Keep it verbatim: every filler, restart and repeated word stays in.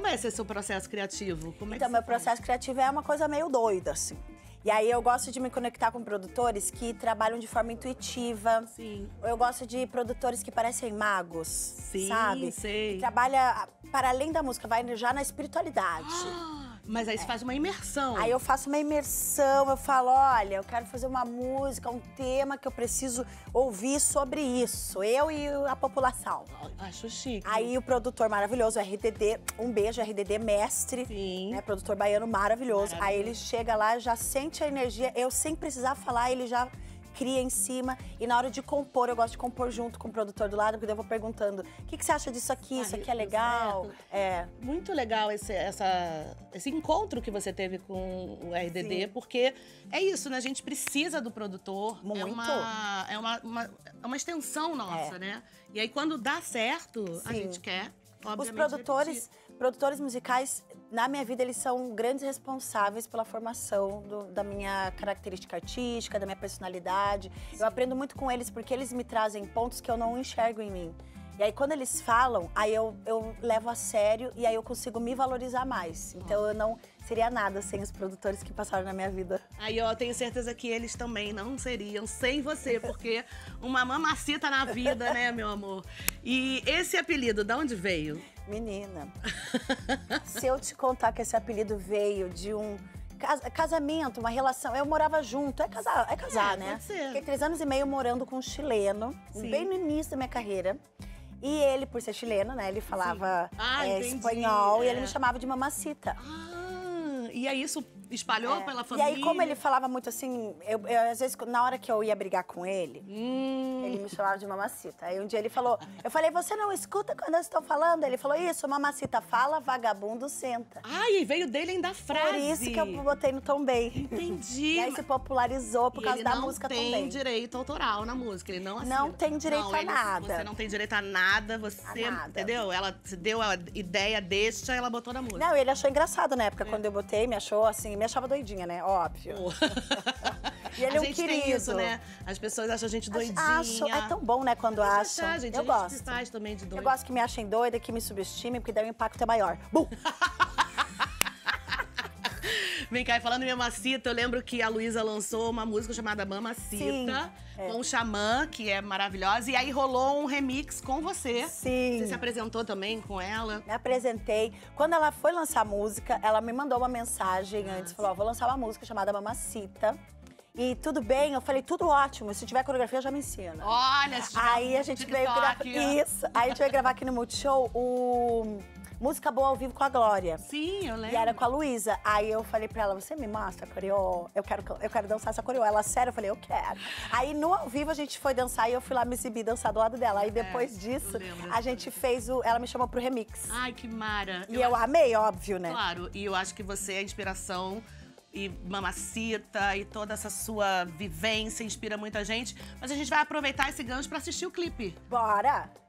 é esse seu processo criativo? Como é Então, que meu você faz? processo criativo é uma coisa meio doida, assim. E aí eu gosto de me conectar com produtores que trabalham de forma intuitiva. Sim. Eu gosto de produtores que parecem magos, Sim, sabe? sei. Que trabalha para além da música, vai já na espiritualidade. Ah, mas aí você faz uma imersão. Aí eu faço uma imersão, eu falo, olha, eu quero fazer uma música, um tema que eu preciso ouvir sobre isso, eu e a população. Acho chique. Aí o produtor maravilhoso, o R D D, um beijo, R D D mestre, Sim. né, produtor baiano maravilhoso. Maravilhoso. Aí ele chega lá, já sente a energia, eu sem precisar falar, ele já cria em cima. E na hora de compor, eu gosto de compor junto com o produtor do lado, porque eu vou perguntando, o que, que você acha disso aqui? Isso aqui é legal? certo. É. Muito legal esse, essa, esse encontro que você teve com o R D D, Sim. porque é isso, né? A gente precisa do produtor. Muito. É uma, é uma, uma, é uma extensão nossa, É. né? E aí, quando dá certo, a Sim. gente quer, obviamente, Os produtores, repetir. produtores musicais, na minha vida, eles são grandes responsáveis pela formação do- da minha característica artística, da minha personalidade. Eu aprendo muito com eles porque eles me trazem pontos que eu não enxergo em mim. E aí, quando eles falam, aí eu, eu levo a sério e aí eu consigo me valorizar mais. Então, eu não seria nada sem os produtores que passaram na minha vida. Aí, ó, tenho certeza que eles também não seriam sem você, porque uma mamacita na vida, né, meu amor? E esse apelido, de onde veio? Menina, se eu te contar que esse apelido veio de um cas- casamento, uma relação, eu morava junto, é casar, é casar, É, né? pode ser. Fiquei três anos e meio morando com um chileno, Sim. bem no início da minha carreira. E ele, por ser chileno, né, ele falava Ah, é, entendi, espanhol e é. ele me chamava de mamacita. Ah, e aí isso espalhou É. pela E família? aí, como ele falava muito assim, eu, eu, às vezes, na hora que eu ia brigar com ele, Hum, ele me chamava de mamacita. Aí um dia ele falou, eu falei, você não escuta quando eu estou falando? Ele falou, isso, mamacita fala, vagabundo senta. ai, veio dele ainda a frase. Por isso que eu botei no Tom Bay. Entendi. E aí se popularizou por E causa ele da não música tem também. direito autoral na música, ele não assina. Não tem direito Não, a ele- nada. Você não tem direito a nada, você, A nada. entendeu? Ela se deu a ideia, deixa, ela botou na música. Não, ele achou engraçado na É. época, quando eu botei, me achou assim, me achava doidinha, né? Óbvio. Pô. E ele a é um gente tem querido. isso, né? As pessoas acham a gente doidinha. Acho, é tão bom, né, quando Pode acham. achar, gente. Eu a gente gosto. se faz também de doido. Eu gosto que me achem doida, que me subestimem, porque daí o impacto é maior. Bum! Vem cá, e falando em Mamacita, eu lembro que a Luísa lançou uma música chamada Mamacita, Sim, é. com o Xamã, que é maravilhosa. E aí rolou um remix com você. Sim. Você se apresentou também com ela. Me apresentei. Quando ela foi lançar a música, ela me mandou uma mensagem antes. Falou, ó, vou lançar uma música chamada Mamacita. E tudo bem? Eu falei, tudo ótimo. Se tiver coreografia, já me ensina. Olha, se tiver Aí um a gente TikTok, veio gravar... ó. Isso. Aí a gente veio gravar aqui no Multishow o... Música Boa ao Vivo com a Glória. Sim, eu lembro. E era com a Luísa. Aí eu falei pra ela, você me mostra a coreô? Eu quero, eu quero dançar essa coreô. Ela, sério? Eu falei, eu quero. Aí no ao vivo a gente foi dançar e eu fui lá me exibir, dançar do lado dela. Aí depois disso, eu lembro. a gente fez o... Ela me chamou pro remix. Ai, que mara. E eu amei, óbvio, né? Claro, e eu acho que você é a inspiração e Mamacita e toda essa sua vivência inspira muita gente. Mas a gente vai aproveitar esse gancho pra assistir o clipe. Bora!